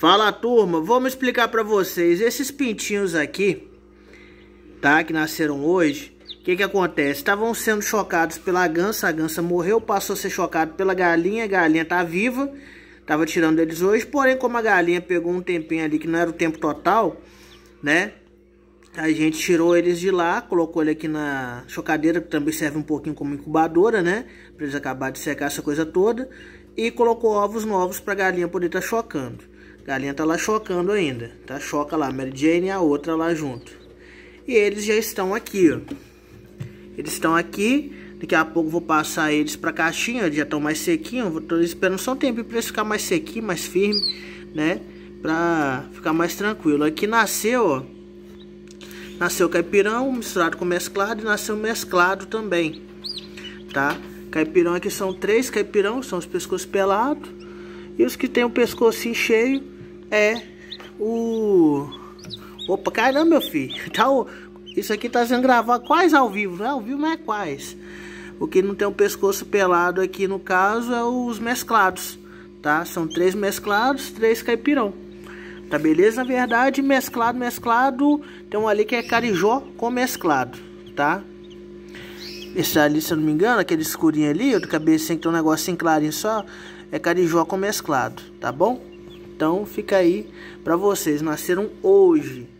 Fala, turma, vamos explicar pra vocês. Esses pintinhos aqui, tá, que nasceram hoje, o que acontece? Estavam sendo chocados pela gança, a gança morreu, passou a ser chocado pela galinha, a galinha tá viva, tava tirando eles hoje, porém como a galinha pegou um tempinho ali que não era o tempo total, né, a gente tirou eles de lá, colocou ele aqui na chocadeira, que também serve um pouquinho como incubadora, né, pra eles acabarem de secar essa coisa toda, e colocou ovos novos pra galinha poder estar chocando. A galinha tá lá chocando ainda, tá? Choca lá, Mary Jane e a outra lá junto. E eles já estão aqui, ó. Eles estão aqui, daqui a pouco vou passar eles pra caixinha, eles já estão mais sequinhos. Tô esperando só um tempo pra eles ficarem mais sequinhos, mais firmes, né? Pra ficar mais tranquilo. Aqui nasceu, ó. Nasceu caipirão misturado com mesclado e nasceu mesclado também, tá? Caipirão aqui são 3 caipirão, são os pescoços pelados. E os que tem o pescocinho cheio é o... Opa, caramba, meu filho. Tá o... Isso aqui tá sendo gravado quase ao vivo, não é ao vivo, mas é quase. O que não tem o pescoço pelado aqui, no caso, é os mesclados, tá? São 3 mesclados, 3 caipirão. Tá beleza? Na verdade, mesclado, tem um ali que é carijó com mesclado, tá? Esse ali, se eu não me engano, aquele escurinho ali, o do cabecinho que tem um negocinho clarinho só, é carijó com mesclado, tá bom? Então fica aí pra vocês, nasceram hoje.